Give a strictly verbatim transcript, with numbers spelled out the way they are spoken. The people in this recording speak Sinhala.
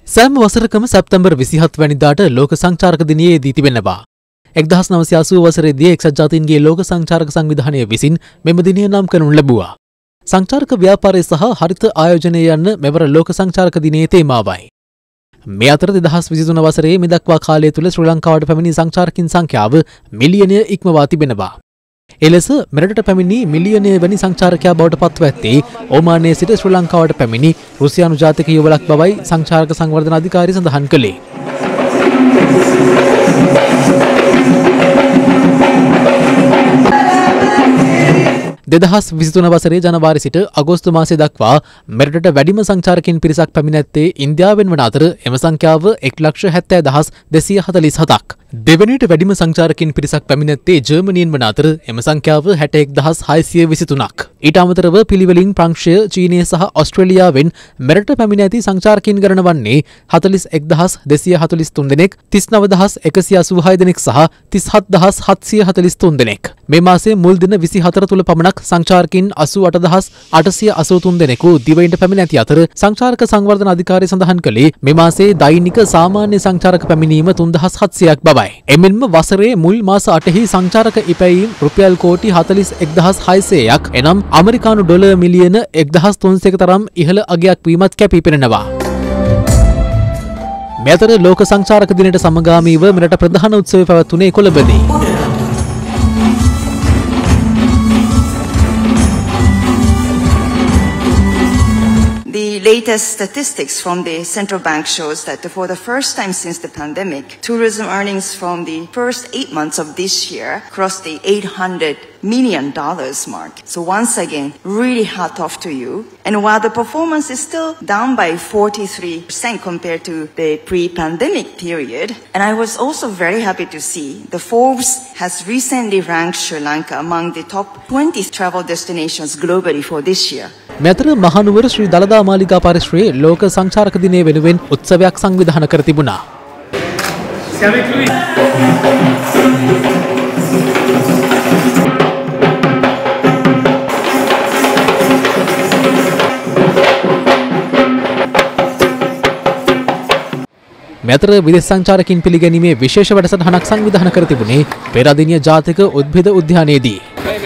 සෑම වසරකම සැප්තැම්බර් විසිහත් වැනිදාට ලෝක සංචාරක දිනයේ දී තිබෙනවා. එක්දහස් නවසිය අසූ වසරේදී එක්සත් ජාතීන්ගේ ලෝක සංචාරක සංවිධානය විසින් මෙම දිනය නම් කරනු ලැබුවා. සංචාරක ව්‍යාපාරය සහ හරිත ආයෝජනය යන්න මෙවර ලෝක සංචාරක දිනයේ තේමාවයි. මේ අතර දෙදහස් විසිතුන වසරේ මේ දක්වා කාලය තුළ ශ්‍රී ලංකාවට පැමිණි සංචාරකින් සංඛ්‍යාව මිලියනය ඉක්මවා තිබෙනවා. එලෙස මෙරටට පැමිණි මිලියනය වැනි සංචාරකයා බවට පත්ව ඇත්තේ ඕමානයේ සිට ශ්‍රී ලංකාවට පැමිණි රුසියානු ජාතික යුවලක් බවයි සංචාරක සංවර්ධන අධිකාරිය සඳහන් කළේ. දෙදහස් විසිතුන වසරේ ජනවාරි සිට අගෝස්තු මාසය දක්වා මෙරටට වැඩිම සංචාරකින් පිරිසක් පැමිණ ඇත්තේ ඉන්දියාවෙන් වන අතර එම සංඛ්‍යාව එක් ලක්ෂ හැත්තෑ දහස් දෙසිය හතළිස් හතක්. දෙවැනිට වැඩිම සංචාරකින් පිරිසක් පැමිණ ඇත්තේ ජර්මනියෙන් වන අතර එම සංඛ්‍යාව හැට එක් දහස් හයසිය විසිතුනක්. ඊට අමතරව පිළිවෙලින් ප්‍රංශය, චීනය සහ ඔස්ට්‍රේලියාවෙන් මෙරට පැමිණ ඇති සංචාරකින් ගණන වන්නේ හතළිස් එක් දහස් දෙසිය හතළිස් තුන් දෙනෙක්, තිස් නව දහස් එකසිය අසූ හය දෙනෙක් සහ තිස් හත් දහස් හත්සිය හතළිස් තුන් දෙනෙක්. මේ මාසයේ මුල් දින විසිහතර තුල පමණක් සංචාරකින් අසූ අට දහස් අටසිය අසූ තුන් දෙනෙකු දිවයිනට පැමිණ ඇති අතර සංචාරක සංවර්ධන අධිකාරිය සඳහන් කළේ මේ මාසයේ දෛනික සාමාන්‍ය සංචාරක පැමිණීම තුන් දහස් හත්සියයක් බවයි. එමෙන්ම වසරේ මුල් මාස අටෙහි සංචාරක ඉපැයීම් රුපියල් කෝටි හතළිස් එක් දහස් හයසියයක් එනම් ඇමරිකානු ඩොලර් මිලියන එක් දහස් තුන්සියක තරම් ඉහළ අගයක් වීමත් කැපී පෙනෙනවා. මේ අතර ලෝක සංචාරක දිනයට සමගාමීව මෙරට ප්‍රධාන උත්සවය පැවැත්වුණේ කොළඹදී. The latest statistics from the central bank shows that for the first time since the pandemic, tourism earnings from the first eight months of this year crossed the eight hundred million dollars mark. So once again, really hat off to you. And while the performance is still down by forty-three percent compared to the pre-pandemic period, and I was also very happy to see the Forbes has recently ranked Sri Lanka among the top twenty travel destinations globally for this year. මෙතර මහනුවර ශ්‍රී දළදා මාලිගා පරිශ්‍රයේ ලෝක සංචාරක දිනය වෙනුවෙන් උත්සවයක් සංවිධානය කර තිබුණා. මෙතර විදේශ සංචාරකින් පිළිගැනීමේ විශේෂ වැඩසටහනක් සංවිධානය කර තිබුණේ පෙරදිනිය ජාතික උද්භිද උද්‍යානයේදී.